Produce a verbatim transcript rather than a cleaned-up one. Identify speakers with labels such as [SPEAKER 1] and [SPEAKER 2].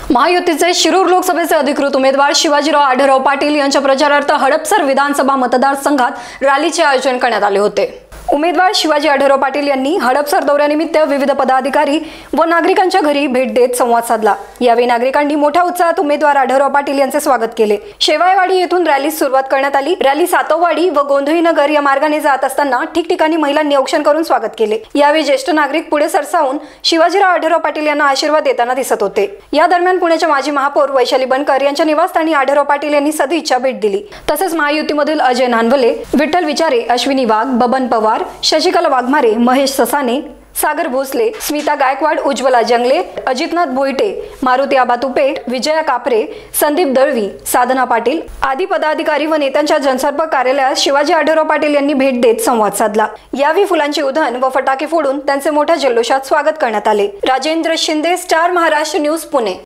[SPEAKER 1] महायुतीचे शिरूर लोकसभेचे अधिकृत उमेदवार शिवाजीराव आढळराव पाटील यांच्या प्रचारार्थ हडपसर विधानसभा मतदारसंघात रॅलीचे आयोजन करण्यात आले होते। उमेदवार शिवाजी आढळराव पाटील यांनी हडपसर दौऱ्यानिमित्त विविध पदाधिकारी व नागरिकांच्या घरी भेट देत संवाद साधला। यावेळी नागरिकांनी मोठ्या उत्साहात उमेदवार आढळराव पाटील यांचे स्वागत केले। शेवाळवाडी येथून रॅलीस सुरुवात करण्यात आली। रॅली सातववाडी व गोंधळी नगर या मार्गाने जात असताना ठिकठिकाणी महिलांनी औक्षण करून स्वागत केले। यावेळी ज्येष्ठ नागरिक पुढे सरसावून शिवाजीराव आढळराव पाटील यांना आशीर्वाद देताना दिसत होते। या दरम्यान पुण्याच्या माजी महापौर वैशाली बनकर यांच्या निवासस्थानी आढळराव पाटील यांनी सदिच्छा भेट दिली। तसेच महायुतीमधील अजय नानवले, विठ्ठल विचारे, अश्विनी वाघ, बबन पवार, शशिकला वाघमारे, महेश ससाने, सागर भोसले, स्मिता गायकवाड, उज्ज्वला जंगले, अजितनाथ भोईटे, मारुती आबा तुपे, विजया कापरे, संदीप दळवी, साधना पाटील आदी पदाधिकारी व नेत्यांच्या जनसंपर्क कार्यालयात शिवाजी आढळराव पाटील यांनी भेट देत संवाद साधला। यावेळी फुलांचे उधन व फटाके फोडून त्यांचे मोठ्या जल्लोषात स्वागत करण्यात आले। Rajendra Shinde, star Maharashtra news, Pune.